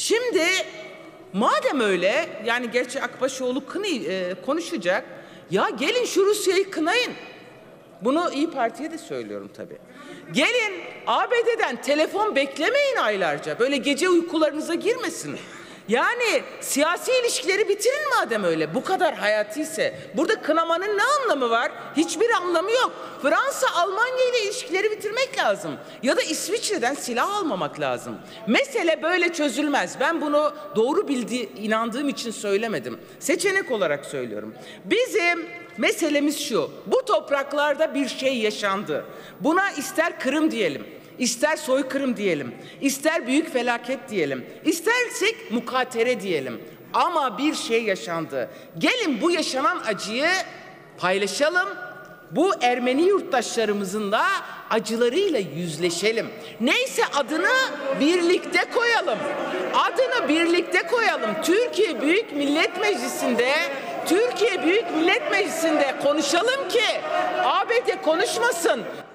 Şimdi madem öyle, yani gerçi Akbaşoğlu konuşacak. Ya gelin şu Rusya'yı kınayın. Bunu İYİ Parti'ye de söylüyorum tabii. Gelin ABD'den telefon beklemeyin aylarca. Böyle gece uykularınıza girmesin. Yani siyasi ilişkileri bitirin madem öyle. Bu kadar hayatiyse. Burada kınamanın ne anlamı var? Hiçbir anlamı yok. Fransa, Almanya ile ilişkileri bitirmek lazım. Ya da İsviçre'den silah almamak lazım. Mesele böyle çözülmez. Ben bunu doğru inandığım için söylemedim. Seçenek olarak söylüyorum. Bizim meselemiz şu. Bu topraklarda bir şey yaşandı. Buna ister Kırım diyelim, İster soykırım diyelim, ister büyük felaket diyelim, istersek mukatere diyelim. Ama bir şey yaşandı. Gelin bu yaşanan acıyı paylaşalım. Bu Ermeni yurttaşlarımızın da acılarıyla yüzleşelim. Neyse adını birlikte koyalım. Adını birlikte koyalım. Türkiye Büyük Millet Meclisi'nde konuşalım ki ABD konuşmasın.